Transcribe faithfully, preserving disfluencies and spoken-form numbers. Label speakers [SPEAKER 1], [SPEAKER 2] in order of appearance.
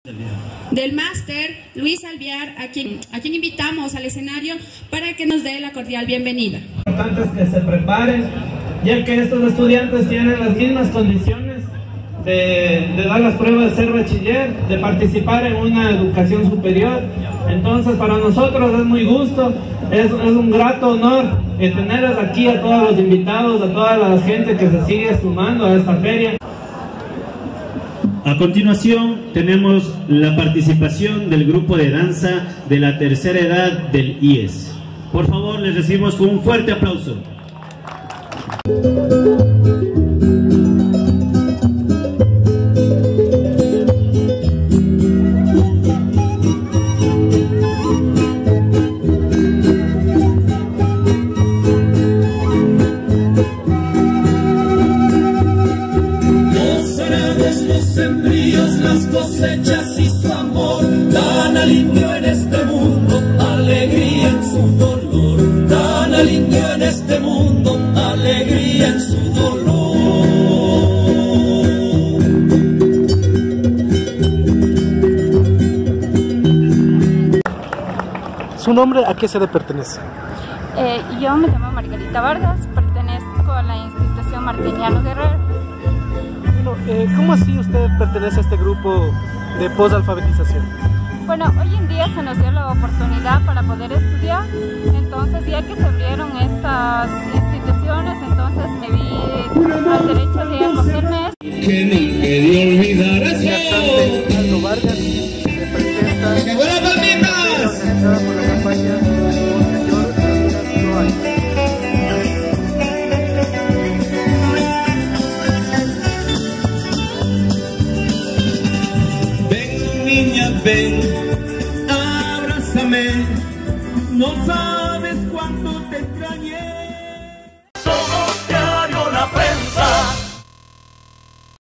[SPEAKER 1] del máster Luis Alviar, a quien, a quien invitamos al escenario para que nos dé la cordial bienvenida.
[SPEAKER 2] Lo importante es que se preparen, ya que estos estudiantes tienen las mismas condiciones de, de dar las pruebas de ser bachiller, de participar en una educación superior. Entonces para nosotros es muy gusto, es, es un grato honor eh, tenerles aquí a todos los invitados, a toda la gente que se sigue sumando a esta feria.
[SPEAKER 3] A continuación tenemos la participación del grupo de danza de la tercera edad del I E S. Por favor, les recibimos con un fuerte aplauso.
[SPEAKER 4] Los sembríos, las cosechas y su amor dan al indio en este mundo alegría en su dolor, dan al indio en este mundo alegría en su dolor.
[SPEAKER 5] ¿Su nombre a qué sede pertenece?
[SPEAKER 6] Eh, yo me llamo Margarita Vargas, pertenezco a la institución Martiniano Guerrero.
[SPEAKER 5] Eh, ¿Cómo así usted pertenece a este grupo de posalfabetización?
[SPEAKER 6] Bueno, hoy en día se nos dio la oportunidad para poder estudiar, entonces ya que se abrieron estas instituciones, entonces me vi al derecho de acogerme.
[SPEAKER 4] Que nunca de olvidar eso.
[SPEAKER 5] Aldo Vargas representa
[SPEAKER 4] ¡Que buenas palmitas!
[SPEAKER 5] organizada por la campaña Monseñor Actual.
[SPEAKER 4] Niña, ven, abrázame, no sabes cuánto te extrañé.